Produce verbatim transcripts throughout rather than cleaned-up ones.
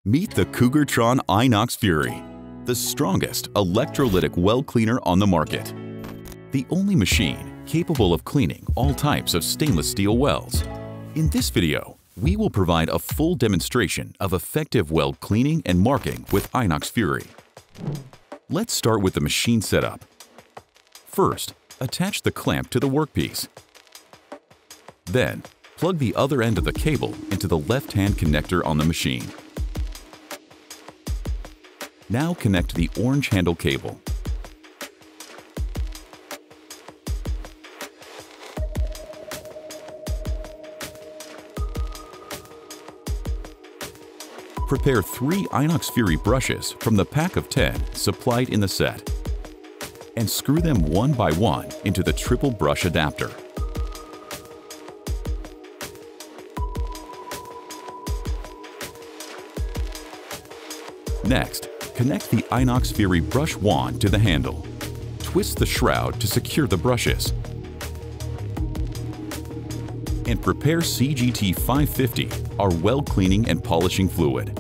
Meet the Cougartron Inox Fury, the strongest electrolytic weld cleaner on the market. The only machine capable of cleaning all types of stainless steel welds. In this video, we will provide a full demonstration of effective weld cleaning and marking with Inox Fury. Let's start with the machine setup. First, attach the clamp to the workpiece. Then, plug the other end of the cable into the left-hand connector on the machine. Now connect the orange handle cable. Prepare three Inox Fury brushes from the pack of ten supplied in the set, and screw them one by one into the triple brush adapter. Next, connect the Inox Fury brush wand to the handle. Twist the shroud to secure the brushes. And prepare C G T five fifty, our weld cleaning and polishing fluid.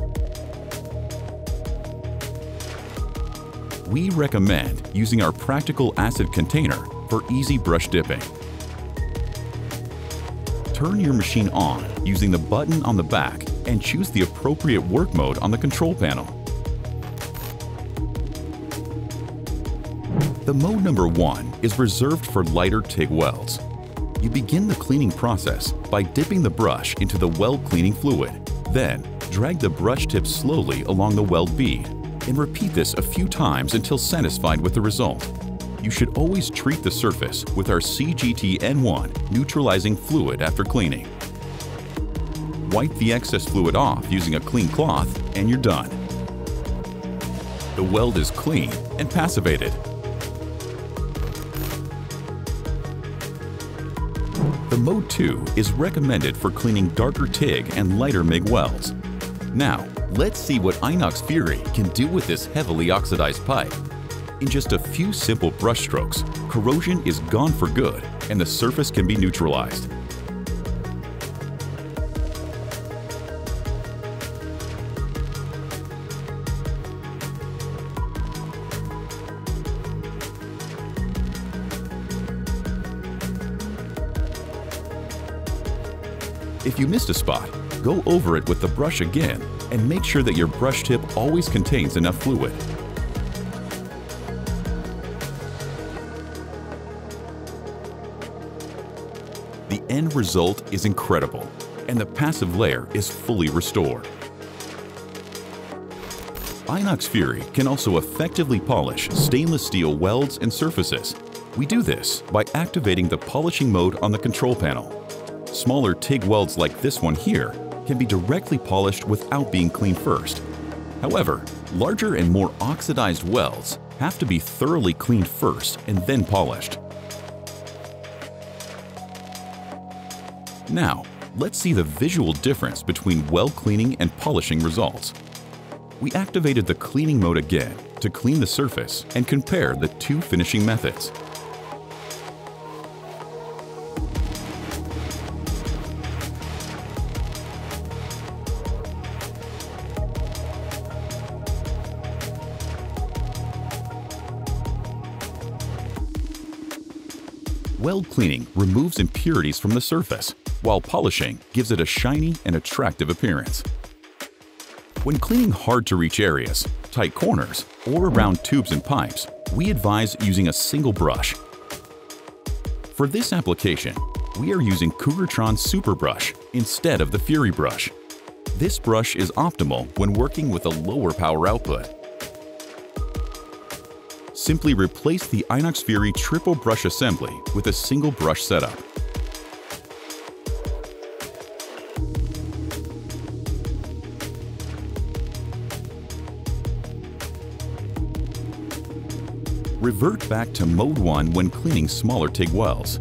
We recommend using our practical acid container for easy brush dipping. Turn your machine on using the button on the back and choose the appropriate work mode on the control panel. The mode number one is reserved for lighter TIG welds. You begin the cleaning process by dipping the brush into the weld cleaning fluid. Then, drag the brush tip slowly along the weld bead and repeat this a few times until satisfied with the result. You should always treat the surface with our C G T N one neutralizing fluid after cleaning. Wipe the excess fluid off using a clean cloth and you're done. The weld is clean and passivated. The Mode two is recommended for cleaning darker TIG and lighter M I G welds. Now, let's see what Inox Fury can do with this heavily oxidized pipe. In just a few simple brush strokes, corrosion is gone for good and the surface can be neutralized. If you missed a spot, go over it with the brush again and make sure that your brush tip always contains enough fluid. The end result is incredible, and the passive layer is fully restored. Inox Fury can also effectively polish stainless steel welds and surfaces. We do this by activating the polishing mode on the control panel. Smaller TIG welds like this one here can be directly polished without being cleaned first. However, larger and more oxidized welds have to be thoroughly cleaned first and then polished. Now, let's see the visual difference between weld cleaning and polishing results. We activated the cleaning mode again to clean the surface and compare the two finishing methods. Weld cleaning removes impurities from the surface, while polishing gives it a shiny and attractive appearance. When cleaning hard-to-reach areas, tight corners, or around tubes and pipes, we advise using a single brush. For this application, we are using Cougartron Super Brush instead of the Fury brush. This brush is optimal when working with a lower power output. Simply replace the Inox Fury triple brush assembly with a single brush setup. Revert back to Mode one when cleaning smaller TIG welds.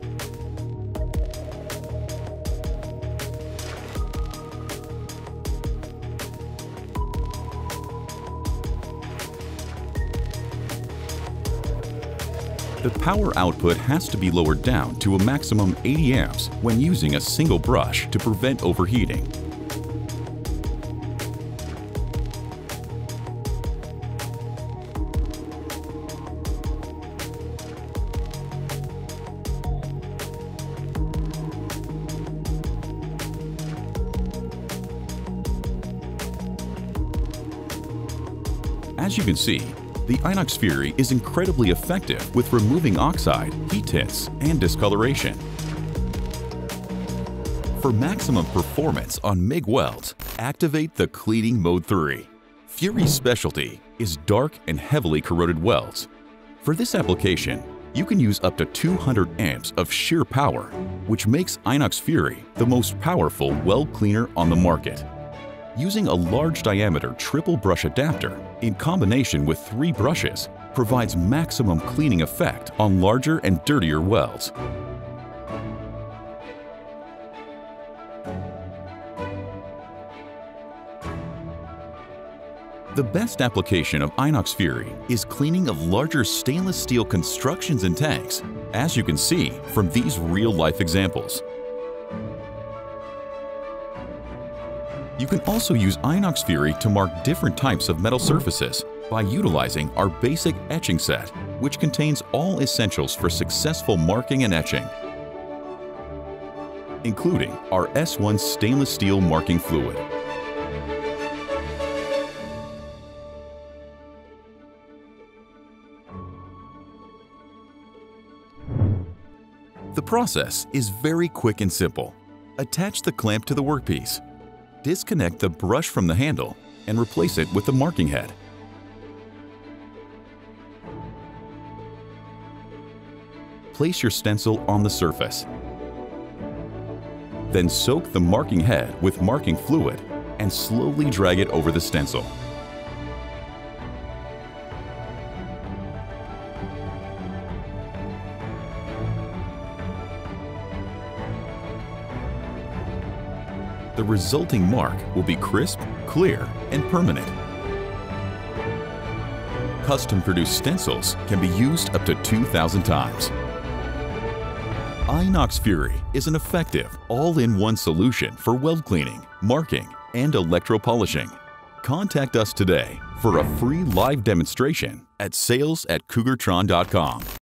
The power output has to be lowered down to a maximum eighty amps when using a single brush to prevent overheating. As you can see, the Inox Fury is incredibly effective with removing oxide, heat tints, and discoloration. For maximum performance on M I G welds, activate the Cleaning Mode three. Fury's specialty is dark and heavily corroded welds. For this application, you can use up to two hundred amps of sheer power, which makes Inox Fury the most powerful weld cleaner on the market. Using a large diameter triple brush adapter in combination with three brushes provides maximum cleaning effect on larger and dirtier welds. The best application of Inox Fury is cleaning of larger stainless steel constructions and tanks, as you can see from these real-life examples. You can also use Inox Fury to mark different types of metal surfaces by utilizing our basic etching set, which contains all essentials for successful marking and etching, including our S one stainless steel marking fluid. The process is very quick and simple. Attach the clamp to the workpiece. Disconnect the brush from the handle and replace it with the marking head. Place your stencil on the surface. Then soak the marking head with marking fluid and slowly drag it over the stencil. The resulting mark will be crisp, clear, and permanent. Custom-produced stencils can be used up to two thousand times. Inox Fury is an effective, all-in-one solution for weld cleaning, marking, and electropolishing. Contact us today for a free live demonstration at sales at cougartron dot com.